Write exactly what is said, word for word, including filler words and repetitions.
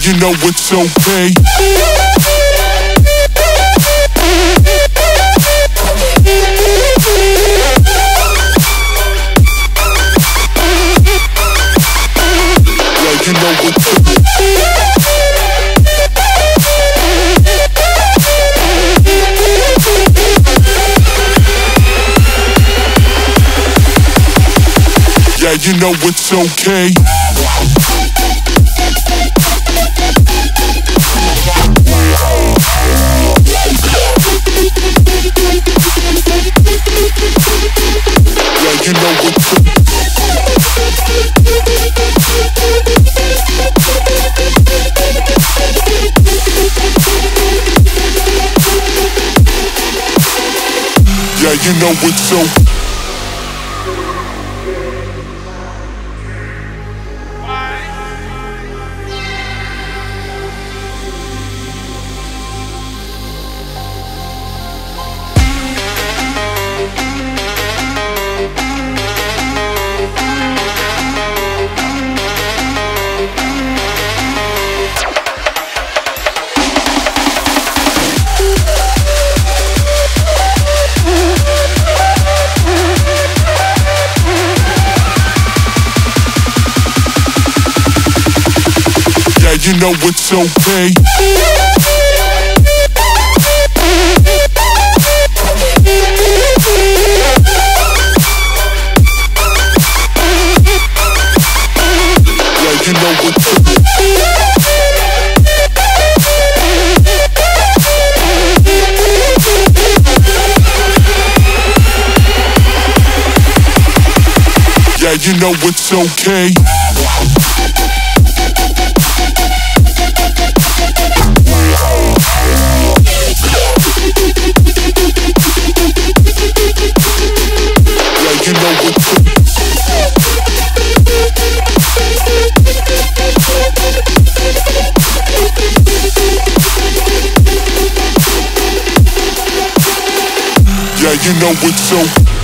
you know it's okay. Yeah, you know it's okay. Yeah, you know it's okay. Yeah, you know it's okay. Yeah, you know it's okay. You know it's okay. Yeah, you know it's okay. Yeah, you know it's okay. Yeah, you know it's okay.